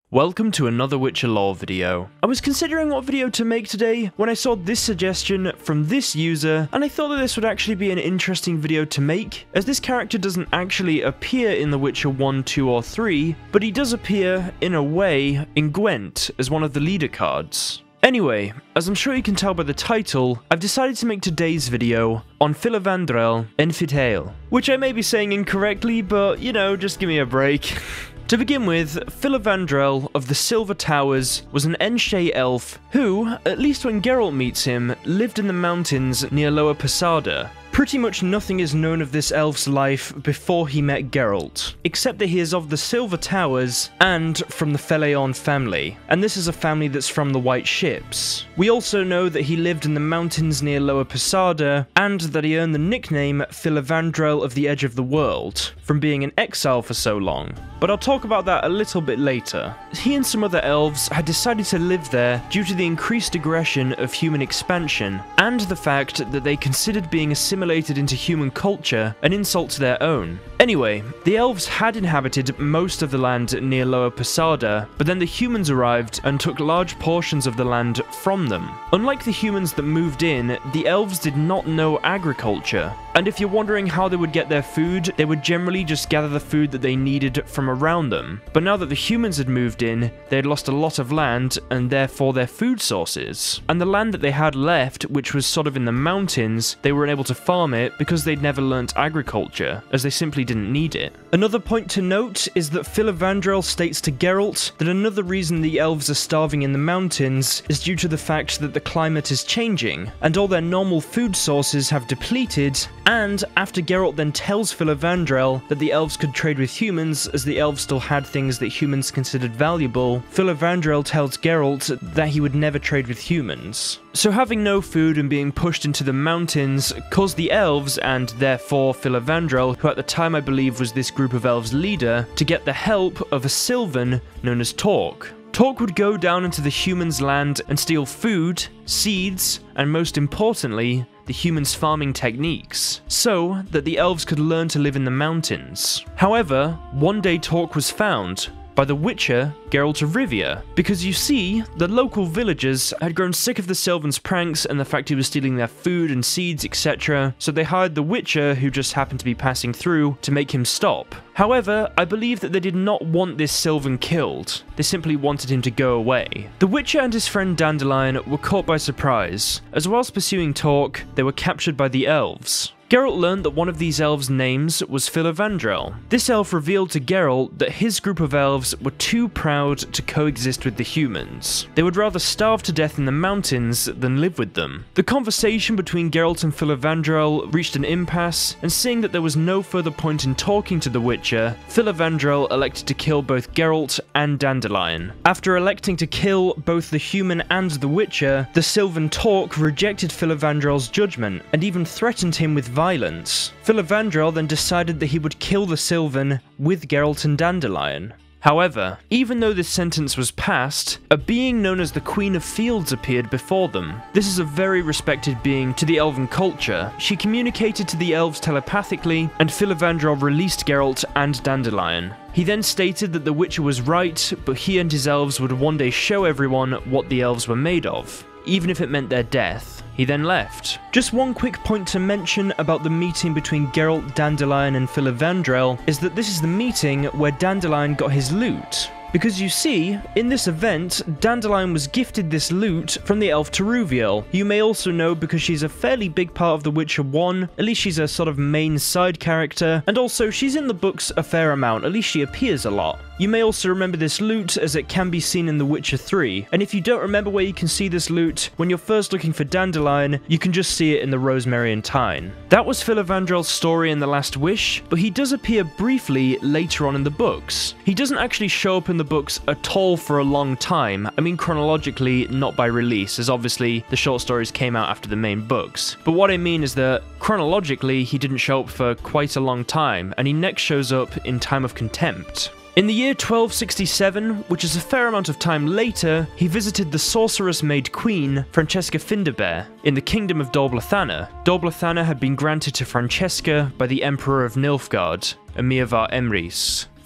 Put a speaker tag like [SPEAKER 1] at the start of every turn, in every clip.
[SPEAKER 1] Welcome to another Witcher lore video. I was considering what video to make today when I saw this suggestion from this user, and I thought that this would actually be an interesting video to make, as this character doesn't actually appear in The Witcher 1, 2, or 3, but he does appear, in a way, in Gwent as one of the leader cards. Anyway, as I'm sure you can tell by the title, I've decided to make today's video on Filavandrel Enfitael, which I may be saying incorrectly, but you know, just give me a break. To begin with, Filavandrel of the Silver Towers was an Enshe elf who, at least when Geralt meets him, lived in the mountains near Lower Posada. Pretty much nothing is known of this elf's life before he met Geralt, except that he is of the Silver Towers and from the Feleon family, and this is a family that's from the White Ships. We also know that he lived in the mountains near Lower Posada, and that he earned the nickname Filavandrel of the Edge of the World, from being an exile for so long, but I'll talk about that a little bit later. He and some other elves had decided to live there due to the increased aggression of human expansion, and the fact that they considered being assimilated into human culture an insult to their own. Anyway, the elves had inhabited most of the land near Lower Posada, but then the humans arrived and took large portions of the land from them. Unlike the humans that moved in, the elves did not know agriculture, and if you're wondering how they would get their food, they would generally just gather the food that they needed from around them. But now that the humans had moved in, they had lost a lot of land and therefore their food sources. And the land that they had left, which was sort of in the mountains, they were unable to farm it because they'd never learnt agriculture, as they simply didn't need it. Another point to note is that Filavandrel states to Geralt that another reason the elves are starving in the mountains is due to the fact that the climate is changing, and all their normal food sources have depleted, and after Geralt then tells Filavandrel that the elves could trade with humans as the elves still had things that humans considered valuable, Filavandrel tells Geralt that he would never trade with humans. So having no food and being pushed into the mountains caused the elves, and therefore Filavandrel, who at the time I believe was this group of elves' leader, to get the help of a Sylvan known as Torque. Torque would go down into the humans' land and steal food, seeds, and most importantly, the humans' farming techniques, so that the elves could learn to live in the mountains. However, one day Torque was found by the Witcher, Geralt of Rivia, because you see, the local villagers had grown sick of the Sylvan's pranks and the fact he was stealing their food and seeds, etc., so they hired the Witcher, who just happened to be passing through, to make him stop. However, I believe that they did not want this Sylvan killed, they simply wanted him to go away. The Witcher and his friend Dandelion were caught by surprise, as whilst pursuing Torque, they were captured by the elves. Geralt learned that one of these elves' names was Filavandrel. This elf revealed to Geralt that his group of elves were too proud to coexist with the humans. They would rather starve to death in the mountains than live with them. The conversation between Geralt and Filavandrel reached an impasse, and seeing that there was no further point in talking to the Witcher, Filavandrel elected to kill both Geralt and Dandelion. After electing to kill both the human and the Witcher, the Sylvan Torque rejected Filavandrel's judgment, and even threatened him with violence. Filavandrel then decided that he would kill the Sylvan with Geralt and Dandelion. However, even though this sentence was passed, a being known as the Queen of Fields appeared before them. This is a very respected being to the elven culture. She communicated to the elves telepathically, and Filavandrel released Geralt and Dandelion. He then stated that the Witcher was right, but he and his elves would one day show everyone what the elves were made of, even if it meant their death. He then left. Just one quick point to mention about the meeting between Geralt, Dandelion, and Filavandrel is that this is the meeting where Dandelion got his loot. Because you see, in this event, Dandelion was gifted this loot from the elf Teruviel. You may also know because she's a fairly big part of The Witcher 1, at least she's a sort of main side character, and also she's in the books a fair amount, at least she appears a lot. You may also remember this loot as it can be seen in The Witcher 3, and if you don't remember where you can see this loot, when you're first looking for Dandelion, you can just see it in the Rosemary and Thyme. That was Filavandrel's story in The Last Wish, but he does appear briefly later on in the books. He doesn't actually show up in the books at all for a long time. I mean chronologically, not by release, as obviously the short stories came out after the main books. But what I mean is that chronologically he didn't show up for quite a long time, and he next shows up in Time of Contempt. In the year 1267, which is a fair amount of time later, he visited the sorceress-made queen, Francesca Findabair, in the kingdom of Dol Blathanna. Dol Blathanna had been granted to Francesca by the Emperor of Nilfgaard, Emirvar Emrys.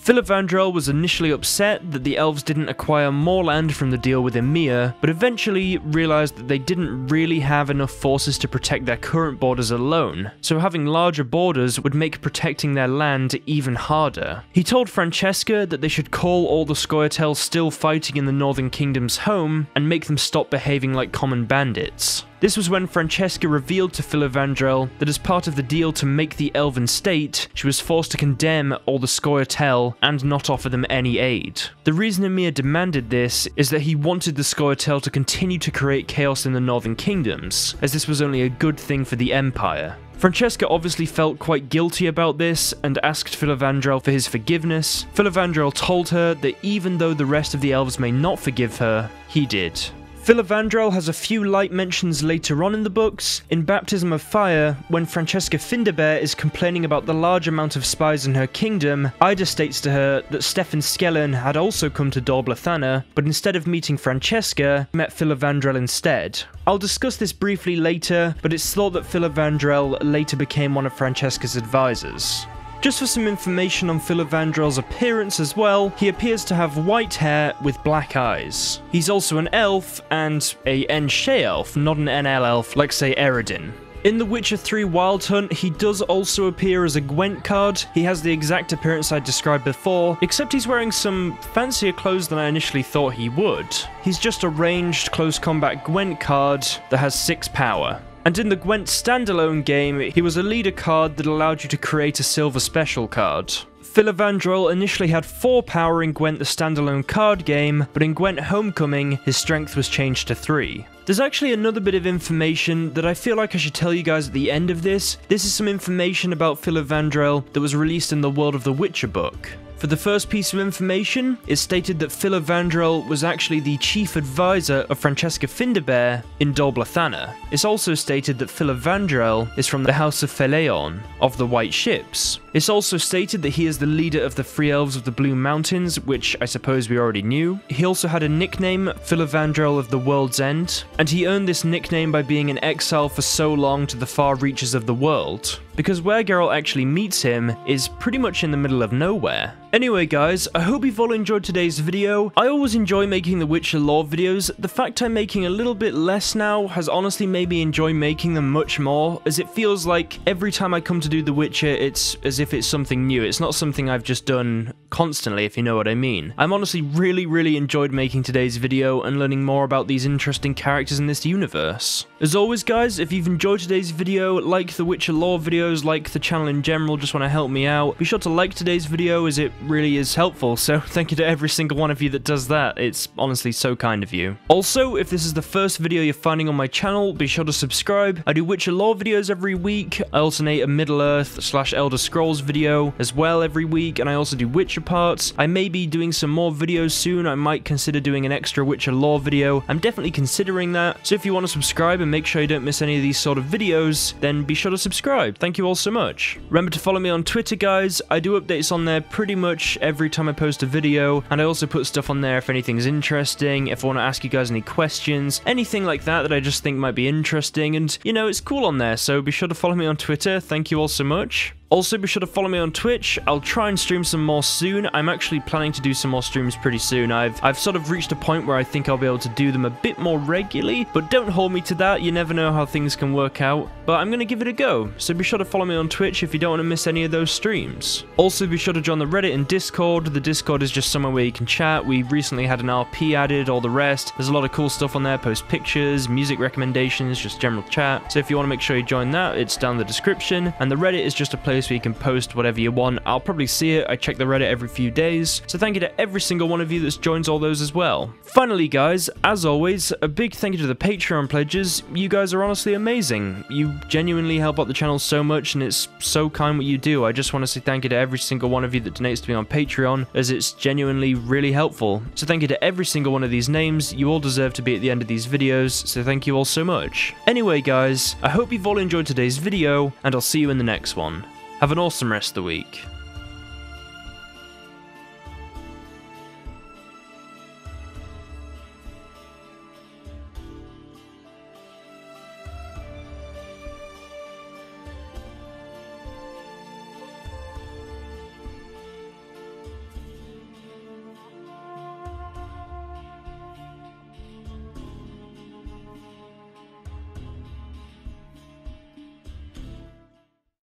[SPEAKER 1] Filavandrel was initially upset that the elves didn't acquire more land from the deal with Ymir, but eventually realized that they didn't really have enough forces to protect their current borders alone, so having larger borders would make protecting their land even harder. He told Francesca that they should call all the Scoia'tael still fighting in the Northern Kingdoms home, and make them stop behaving like common bandits. This was when Francesca revealed to Filavandrel that as part of the deal to make the Elven state, she was forced to condemn all the Scoia'tael and not offer them any aid. The reason Ymir demanded this is that he wanted the Scoia'tael to continue to create chaos in the Northern Kingdoms, as this was only a good thing for the Empire. Francesca obviously felt quite guilty about this and asked Filavandrel for his forgiveness. Filavandrel told her that even though the rest of the elves may not forgive her, he did. Filavandrel has a few light mentions later on in the books. In Baptism of Fire, when Francesca Findabair is complaining about the large amount of spies in her kingdom, Ida states to her that Stefan Skellen had also come to Dol Blathanna, but instead of meeting Francesca, met Filavandrel instead. I'll discuss this briefly later, but it's thought that Filavandrel later became one of Francesca's advisors. Just for some information on Filavandrel's appearance as well, he appears to have white hair with black eyes. He's also an elf, and a N'She elf, not an NL elf like say Eredin. In The Witcher 3 Wild Hunt, he does also appear as a Gwent card. He has the exact appearance I described before, except he's wearing some fancier clothes than I initially thought he would. He's just a ranged close combat Gwent card that has 6 power. And in the Gwent standalone game, he was a leader card that allowed you to create a silver special card. Filavandrel initially had 4 power in Gwent the standalone card game, but in Gwent Homecoming, his strength was changed to 3. There's actually another bit of information that I feel like I should tell you guys at the end of this. This is some information about Filavandrel that was released in the World of the Witcher book. For the first piece of information, it stated that Filavandrel was actually the chief advisor of Francesca Findabair in Dol Blathanna. It's also stated that Filavandrel is from the House of Feleon, of the White Ships. It's also stated that he is the leader of the Free Elves of the Blue Mountains, which I suppose we already knew. He also had a nickname, Filavandrel of the World's End, and he earned this nickname by being in exile for so long to the far reaches of the world, because where Geralt actually meets him is pretty much in the middle of nowhere. Anyway guys, I hope you've all enjoyed today's video. I always enjoy making the Witcher lore videos. The fact I'm making a little bit less now has honestly made me enjoy making them much more, as it feels like every time I come to do The Witcher, it's as if it's something new. It's not something I've just done constantly, if you know what I mean. I'm honestly really enjoyed making today's video and learning more about these interesting characters in this universe. As always guys, if you've enjoyed today's video, like the Witcher lore videos, like the channel in general, just want to help me out, be sure to like today's video as it really is helpful, so thank you to every single one of you that does that. It's honestly so kind of you. Also, if this is the first video you're finding on my channel, be sure to subscribe. I do Witcher lore videos every week. I alternate a Middle-earth / Elder Scrolls video as well every week, and I also do Witcher parts. I may be doing some more videos soon. I might consider doing an extra Witcher lore video. I'm definitely considering that, so if you want to subscribe and make sure you don't miss any of these sort of videos, then be sure to subscribe. Thank you all so much. Remember to follow me on Twitter guys. I do updates on there pretty much every time I post a video, and I also put stuff on there if anything's interesting, if I want to ask you guys any questions, anything like that I just think might be interesting, and you know, it's cool on there, so be sure to follow me on Twitter. Thank you all so much. Also, be sure to follow me on Twitch. I'll try and stream some more soon. I'm actually planning to do some more streams pretty soon. I've sort of reached a point where I think I'll be able to do them a bit more regularly, but don't hold me to that. You never know how things can work out, but I'm going to give it a go. So be sure to follow me on Twitch if you don't want to miss any of those streams. Also, be sure to join the Reddit and Discord. The Discord is just somewhere where you can chat. We recently had an RP added, all the rest. There's a lot of cool stuff on there, post pictures, music recommendations, just general chat. So if you want to make sure you join that, it's down in the description. And the Reddit is just a place where you can post whatever you want. I'll probably see it. I check the Reddit every few days. So thank you to every single one of you that's joins all those as well. Finally guys, as always, a big thank you to the Patreon pledges. You guys are honestly amazing. You genuinely help out the channel so much, and it's so kind what you do. I just want to say thank you to every single one of you that donates to me on Patreon, as it's genuinely really helpful. So thank you to every single one of these names. You all deserve to be at the end of these videos, so thank you all so much. Anyway guys, I hope you've all enjoyed today's video, and I'll see you in the next one. Have an awesome rest of the week.